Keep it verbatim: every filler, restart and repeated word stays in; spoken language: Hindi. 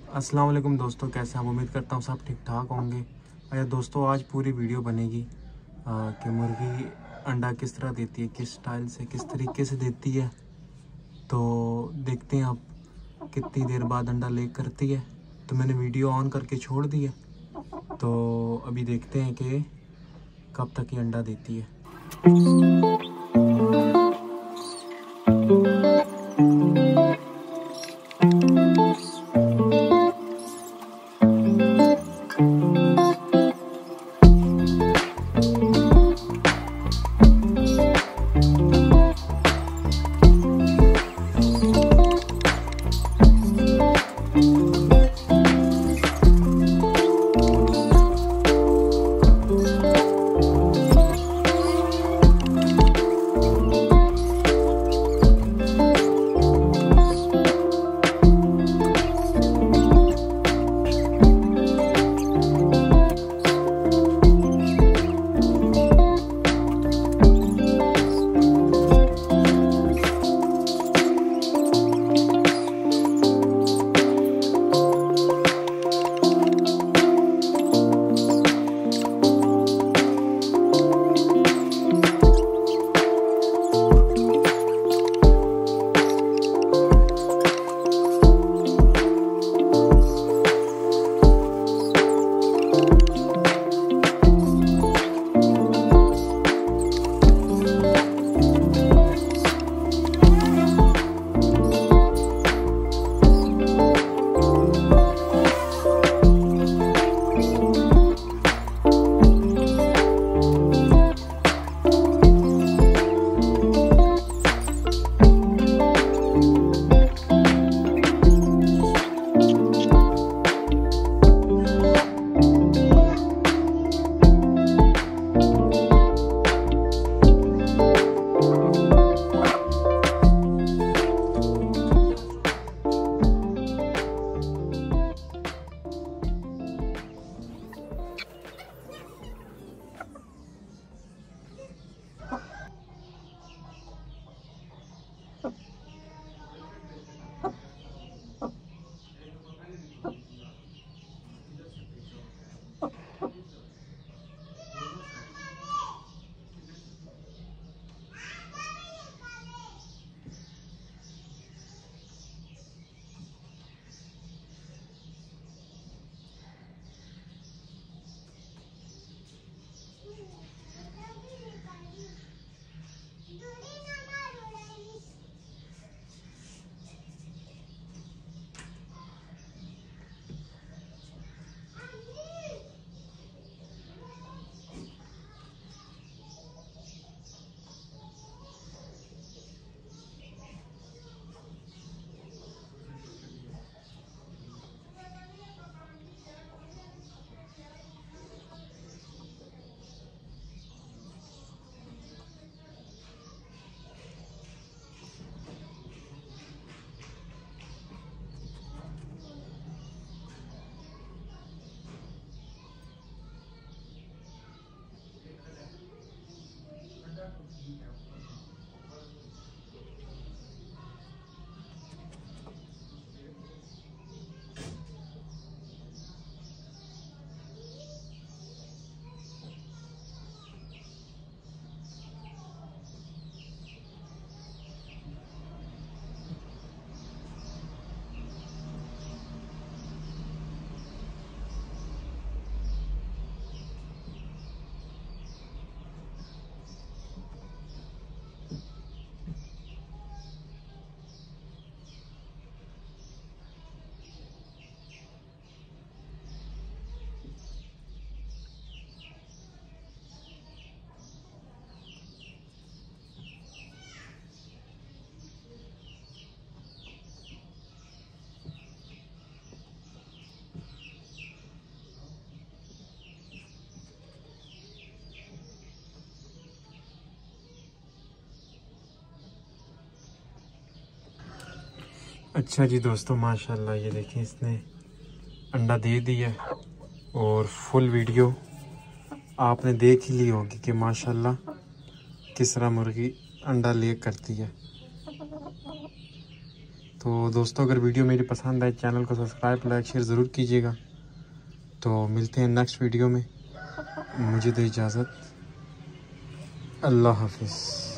अस्सलाम वालेकुम दोस्तों, कैसे हैं आप? उम्मीद करता हूँ सब ठीक ठाक होंगे। अच्छा दोस्तों, आज पूरी वीडियो बनेगी आ, कि मुर्गी अंडा किस तरह देती है, किस स्टाइल से, किस तरीके से देती है। तो देखते हैं आप कितनी देर बाद अंडा ले करती है। तो मैंने वीडियो ऑन करके छोड़ दी है, तो अभी देखते हैं कि कब तक ये अंडा देती है। अच्छा जी दोस्तों, माशाल्लाह ये देखें, इसने अंडा दे दिया और फुल वीडियो आपने देख ही ली होगी कि माशाल्लाह किस तरह मुर्गी अंडा ले करती है। तो दोस्तों अगर वीडियो मेरी पसंद आए चैनल को सब्सक्राइब लाइक शेयर ज़रूर कीजिएगा। तो मिलते हैं नेक्स्ट वीडियो में, मुझे दो इजाज़त, अल्लाह हाफिज़।